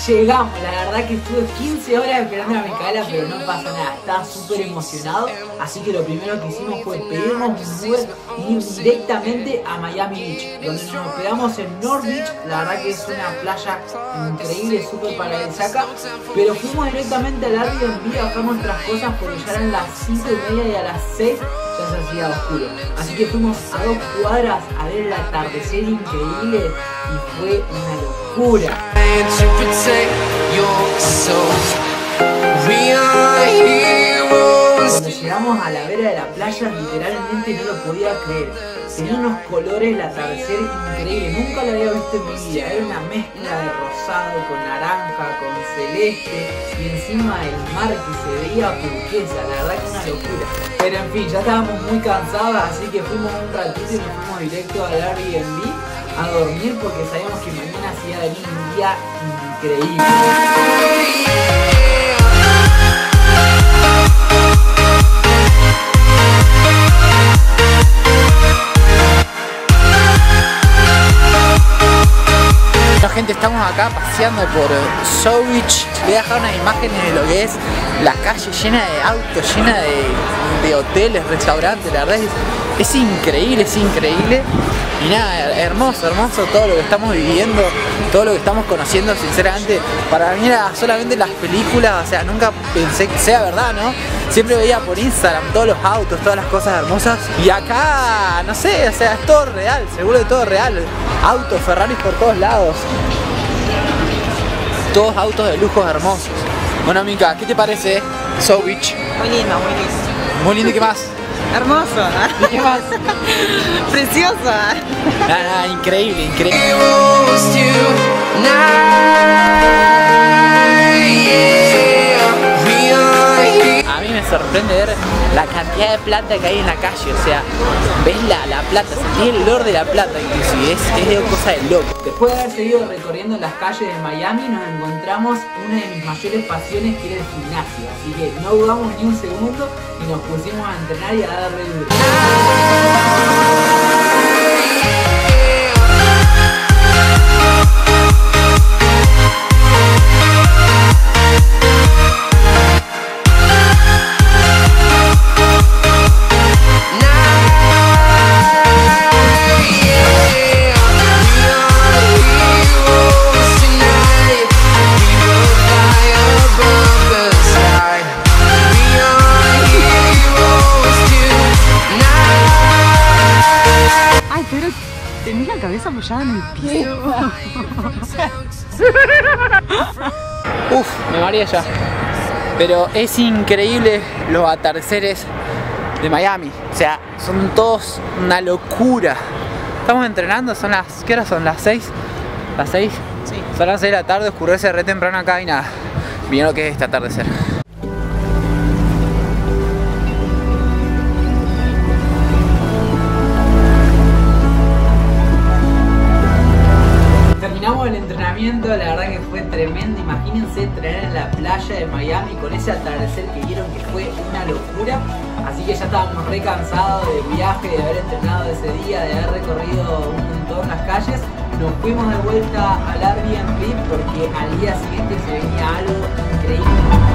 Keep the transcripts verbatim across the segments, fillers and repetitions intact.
llegamos, la verdad que estuve quince horas esperando a Micaela, pero no pasó nada, estaba súper emocionado. Así que lo primero que hicimos fue pedirnos un Uber y ir directamente a Miami Beach, donde nos hospedamos en North Beach. La verdad que es una playa increíble, súper paradisíaca. Pero fuimos directamente al Airbnb a bajar nuestras cosas porque ya eran las cinco y media y a las seis ya se hacía oscuro. Así que fuimos a dos cuadras a ver el atardecer increíble y fue una locura. Cuando llegamos a la vera de la playa, literalmente no lo podía creer. Tenía unos colores el atardecer increíble, nunca lo había visto en mi vida. Era una mezcla de rosado con naranja, con celeste y encima el mar que se veía turquesa, la verdad que una locura. Pero en fin, ya estábamos muy cansados, así que fuimos un ratito y nos fuimos directo al Airbnb a dormir porque sabíamos que mañana se iba a venir un día increíble. Gente, estamos acá paseando por South Beach. Voy a dejar unas imágenes de lo que es la calle llena de autos, llena de, de hoteles, restaurantes. La verdad es, es increíble, es increíble. Y nada, hermoso, hermoso todo lo que estamos viviendo, todo lo que estamos conociendo. Sinceramente, para mí era solamente las películas, o sea, nunca pensé que sea verdad, ¿no? Siempre veía por Instagram todos los autos, todas las cosas hermosas. Y acá, no sé, o sea, es todo real, seguro que todo real. Autos, Ferraris por todos lados. Todos autos de lujos hermosos. Bueno, Mica, ¿qué te parece South Beach? Muy lindo, muy lindo. Muy lindo, ¿y qué más? Hermoso. ¿Y qué más? Precioso. Nada, nada, increíble, increíble. A mí me sorprende ver la cantidad de plata que hay en la calle, o sea, ves la, la plata, sentís el olor de la plata inclusive, es, es de cosa de loco. Después de haber seguido recorriendo las calles de Miami, nos encontramos una de mis mayores pasiones, que era el gimnasio. Así que no dudamos ni un segundo y nos pusimos a entrenar y a darle duro. Tenés la cabeza apoyada en el piso. Uf, me mareé ya. Pero es increíble los atardeceres de Miami. O sea, son todos una locura. Estamos entrenando, son las... ¿Qué horas son? ¿Las seis? ¿Las seis? Sí. Son las seis de la tarde, oscurece re temprano acá y nada. Miren lo que es este atardecer. El entrenamiento, la verdad que fue tremendo. Imagínense entrenar en la playa de Miami con ese atardecer que vieron, que fue una locura. Así que ya estábamos re cansados del viaje, de haber entrenado ese día, de haber recorrido un montón las calles. Nos fuimos de vuelta al Airbnb porque al día siguiente se venía algo increíble.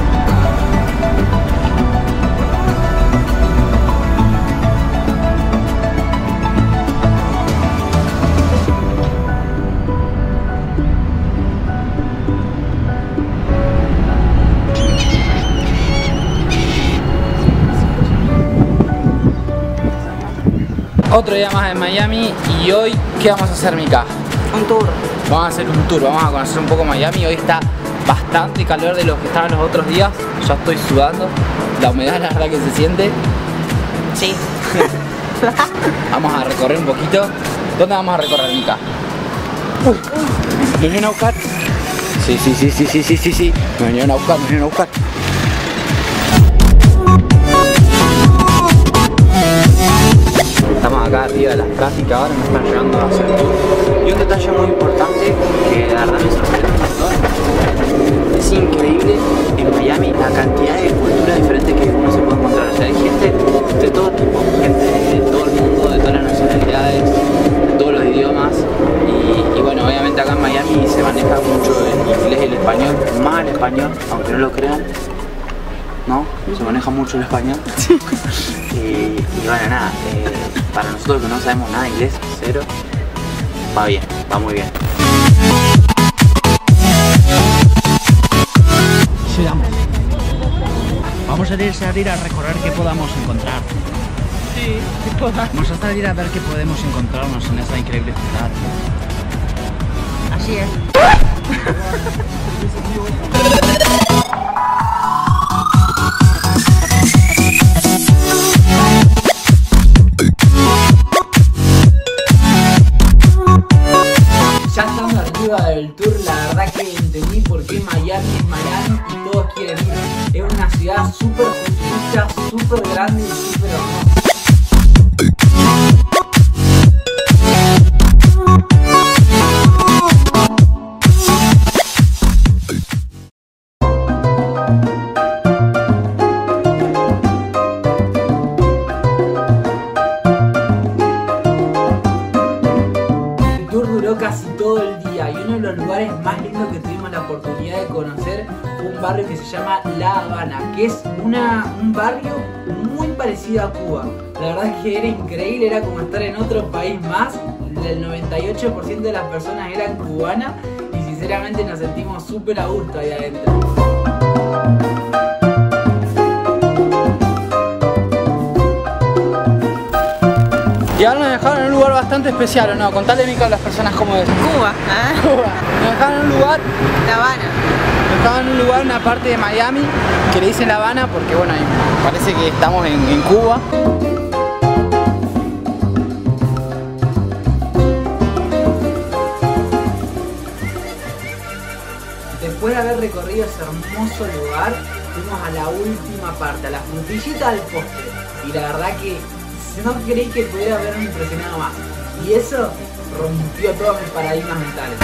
Otro día más en Miami y hoy, ¿qué vamos a hacer, Mica? Un tour. Vamos a hacer un tour, vamos a conocer un poco Miami. Hoy está bastante calor de lo que estaban los otros días. Ya estoy sudando, la humedad la verdad que se siente. Sí. Vamos a recorrer un poquito. ¿Dónde vamos a recorrer, Mica? Uy, ¿me vinieron a buscar? Sí, sí, sí, sí, sí, sí, sí, sí. Me vinieron a buscar, me vinieron a buscar. Estamos acá arriba de las casas que ahora nos están llevando a hacer tour. Y un detalle muy importante que la verdad me sorprende un montón. Es increíble en Miami la cantidad de culturas diferentes que uno se puede encontrar. O sea, hay gente de todo tipo, gente de todo el mundo, de todas las nacionalidades, de todos los idiomas. Y, y bueno, obviamente acá en Miami se maneja mucho el inglés y el maneja mucho el español. y, y bueno, nada, eh, para nosotros que no sabemos nada de inglés, cero, va bien, va muy bien. Llegamos. Vamos a ir, salir a recorrer qué podamos encontrar. Sí, qué podamos. Vamos a salir a ver qué podemos encontrarnos en esta increíble ciudad. Así es. Ya estando arriba del tour, la verdad que entendí por qué Miami es Miami y todos quieren ir. Es una ciudad súper futurista, súper grande y súper hermosa. Casi todo el día y uno de los lugares más lindos que tuvimos la oportunidad de conocer fue un barrio que se llama La Habana, que es una, un barrio muy parecido a Cuba. La verdad es que era increíble, era como estar en otro país más. El noventa y ocho por ciento de las personas eran cubanas y sinceramente nos sentimos súper a gusto ahí adentro. Y ahora nos dejaron en un lugar bastante especial, ¿o no? Contale, Mica, a las personas cómo es. Cuba, ¿eh? Cuba. Nos dejaron en un lugar, La Habana. nos dejaron en un lugar, una parte de Miami, que le dicen La Habana porque, bueno, parece que estamos en, en Cuba. Después de haber recorrido ese hermoso lugar, fuimos a la última parte, a la frutillita del postre. Y la verdad que no creí que pudiera haberme impresionado más. Y eso rompió todos mis paradigmas mentales.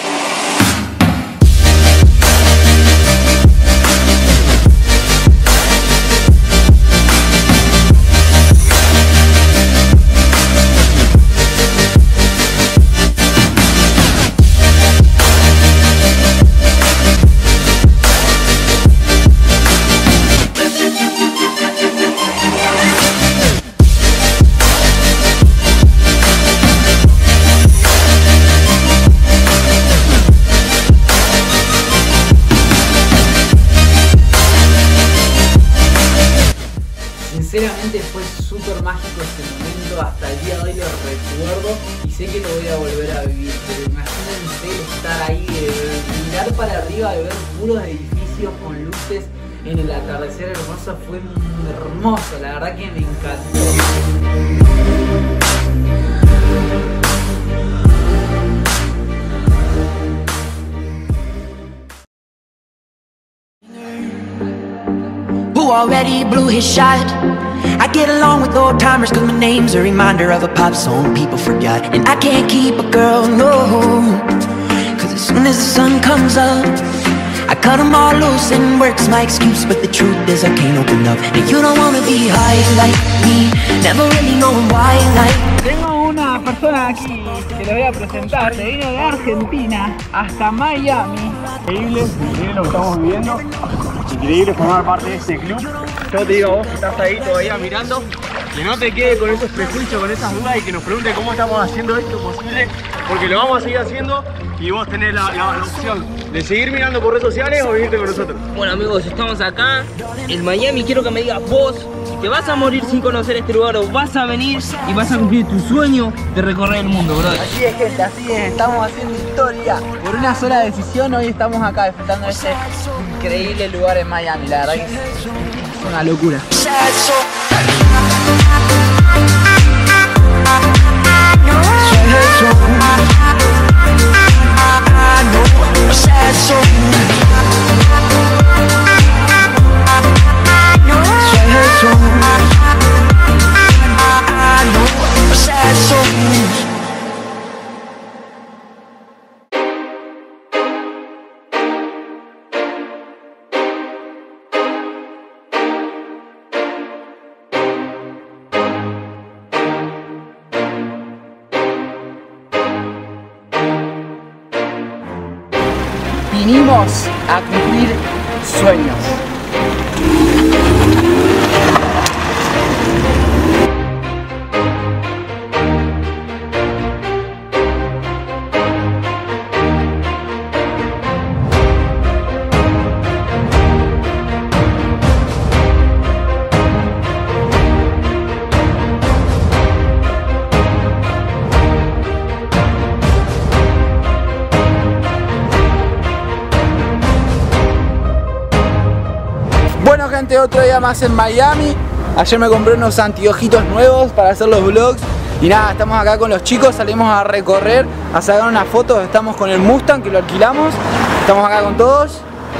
Sinceramente fue súper mágico ese momento, hasta el día de hoy lo recuerdo y sé que lo voy a volver a vivir, pero imagínense estar ahí, de mirar para arriba, de ver puros edificios con luces en el atardecer hermoso, fue hermoso, la verdad que me encantó. Who already blew his shot. I get along with old timers cause my name's a reminder of a pop song people forgot. And I can't keep a girl, no, cause as soon as the sun comes up I cut them all loose and work's my excuse. But the truth is I can't open up. And you don't wanna be high like me, never really knowing why like. Tengo una persona aquí que le voy a presentar, se vino de Argentina hasta Miami. Increíble, increíble lo que estamos viviendo. Increíble formar parte de este club. Yo te digo a vos que estás ahí todavía mirando, que no te quede con esos prejuicios, con esas dudas y que nos pregunte cómo estamos haciendo esto posible, porque lo vamos a seguir haciendo y vos tenés la, la, la opción de seguir mirando por redes sociales o venirte con nosotros. Bueno amigos, estamos acá en Miami. Quiero que me digas vos si te vas a morir sin conocer este lugar o vas a venir y vas a cumplir tu sueño de recorrer el mundo, brother. Así es, gente, así es, estamos haciendo historia. Por una sola decisión hoy estamos acá disfrutando de este increíble lugar en Miami. La verdad que es una locura. Vinimos a cumplir sueños. gente, otro día más en Miami. Ayer me compré unos anteojitos nuevos para hacer los vlogs. Y nada, estamos acá con los chicos, salimos a recorrer, a sacar unas fotos. Estamos con el Mustang que lo alquilamos. Estamos acá con todos.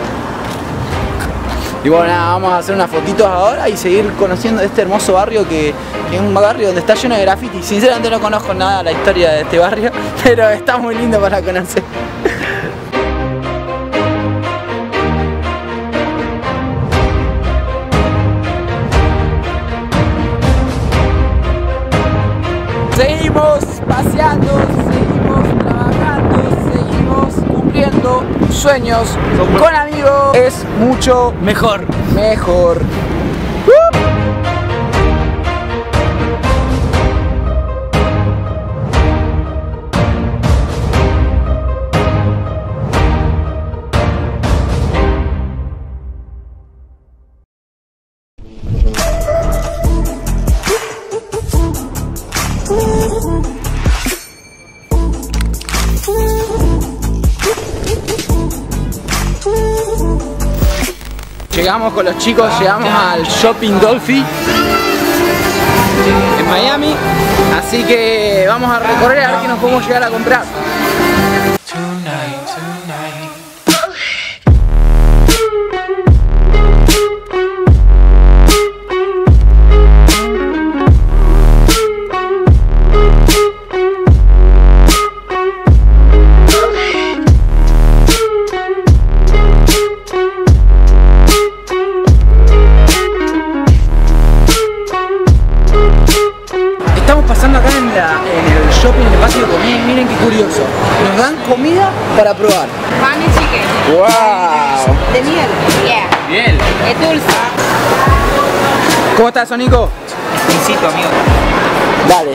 Y bueno, nada, vamos a hacer unas fotitos ahora y seguir conociendo este hermoso barrio que, que es un barrio donde está lleno de graffiti. Sinceramente no conozco nada la historia de este barrio, pero está muy lindo para conocer. Seguimos paseando, seguimos trabajando, seguimos cumpliendo sueños con amigos. Es mucho Mejor. mejor. Llegamos con los chicos, llegamos al Shopping Dolphy en Miami, así que vamos a recorrer a ver qué nos podemos llegar a comprar. Miren qué curioso, nos dan comida para probar. Pan y chicken. ¡Wow! De miel. Yeah. Bien. Es dulce. ¿Cómo estás, Sonico? Exquisito, amigo. Dale.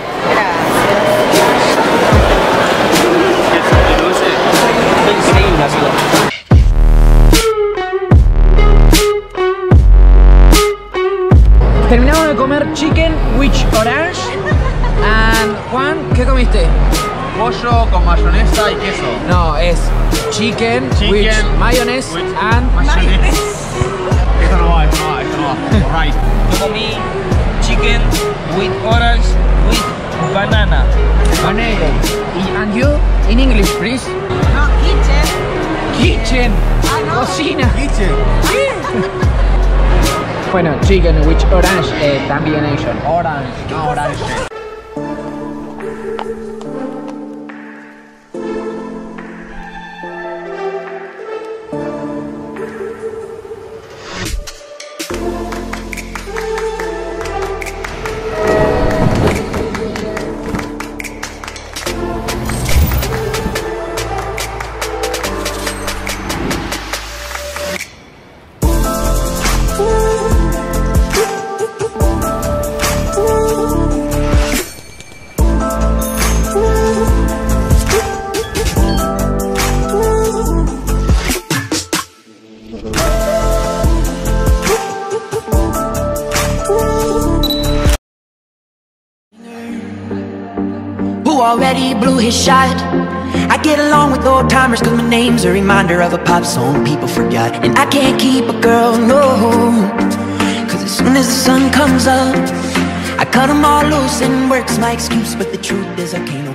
Es increíble, amigo. Terminamos de comer chicken with orange. And Juan, ¿qué comiste? Pollo con mayonesa y queso. No, es chicken, Chicken with mayonnaise with and mayonesa. Esto no va, esto no va, esto no va. Right. Yo comí chicken with orange with banana. banana. And you, in English, please? No, kitchen. Kitchen. Ah, no. Cocina. Kitchen. Bueno, chicken with orange eh, también Asian. Orange, no orange. Already blew his shot. I get along with old timers cause my name's a reminder of a pop song people forgot. And I can't keep a girl, no, cause as soon as the sun comes up I cut them all loose and work's my excuse. But the truth is I can't